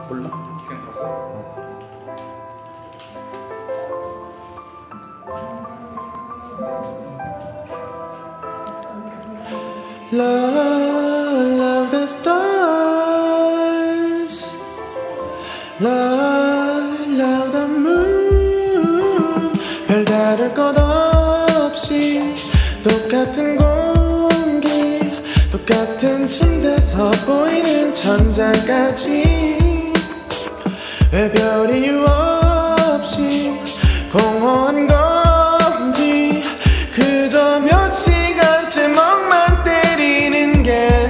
몰라? 그냥 봤어? Love the stars, love the moon. 별다를 것 없이 똑같은 공기, 똑같은 침대서 보이는 천장까지. 왜 별 이유 없이 공허한 건지 그저 몇 시간째 멍만 때리는 게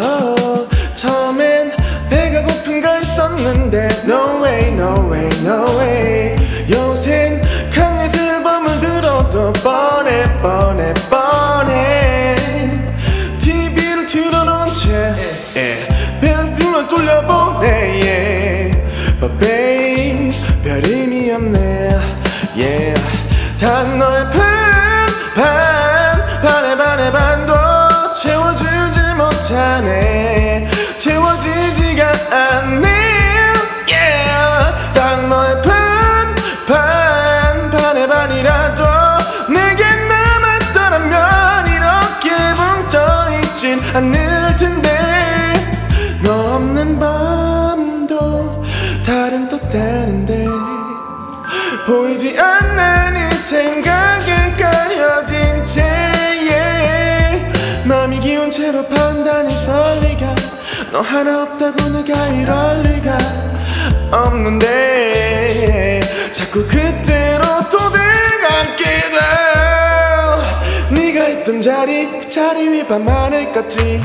처음엔 배가 고픈가 했었는데 No way, no way, no way. 요샌 강넷을 버물들어도 뻔해 TV를 틀어놓은 채 별빛만 돌려보네 But babe, 별 의미 없네 yeah. 단 너의 반의 반도 채워주지 못하네 채워지지가 않네 yeah. 딱 너의 반의 반이라도 내게 남았더라면 이렇게 붕 떠있진 않을 텐데 너 없는 밤도 다른 또 다른데 보이지 않는 이 생각에 가려진 채 yeah. 맘이 기운 채로 판단이 설 리가 너 하나 없다고 내가 이럴 리가 없는데 자꾸 그때로 또 들어가게 돼 네가 있던 자리 그 자리 위 밤하늘 껐지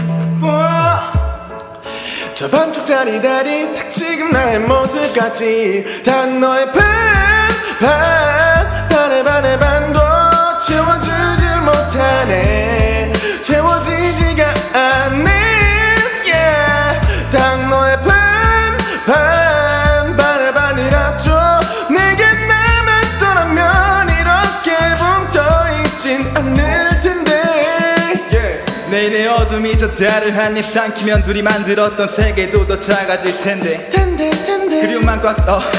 저 반쪽 자리 다리 딱 지금 나의 모습 같지 단 너의 반의 반도 채워주지 못하네 채워지지가 않네 yeah. 딱 너의 반의 반이라도 내게 남았더라면 이렇게 붕 떠있진 않을 텐데 yeah. 내일의 어둠이 저 달을 한 입 삼키면 둘이 만들었던 세계도 더 작아질 텐데 그리움만 꽉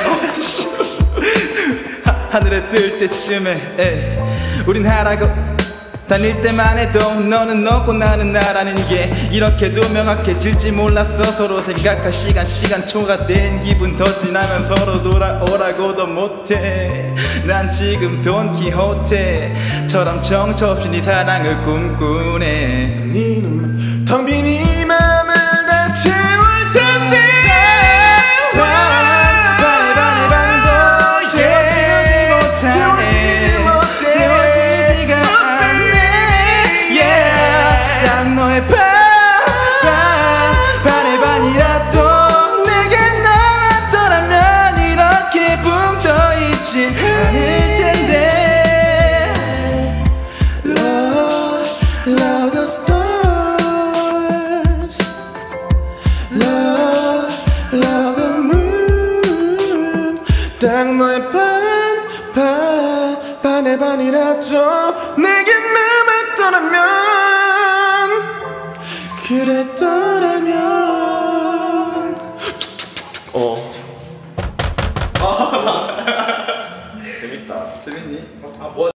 하늘에 뜰 때쯤에 우린 하라고 다닐 때만 해도 너는 너고 나는 나라는 게 이렇게도 명확해질지 몰랐어 서로 생각할 시간 초과된 기분 더 지나면 서로 돌아오라고도 못해 난 지금 돈키호테처럼 정처 없이 네 사랑을 꿈꾸네 네 눈만 텅 빈 이 맘을 다 채울 텐데 반의 반이라도 내게 남았더라면 이렇게 붕 떠있진 않을 텐데 Love the stars, love the moon. 딱 너의 반의 반이라도 내게 남았더라면 그래